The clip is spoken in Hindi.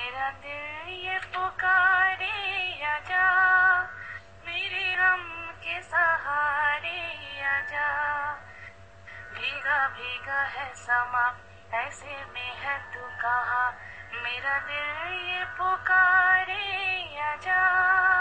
मेरा दिल ये पुकारे आजा, मेरे गम के सहारे आजा। भीगा भीगा है समा, ऐसे में है तू कहाँ, मेरा दिल ये पुकारे आजा।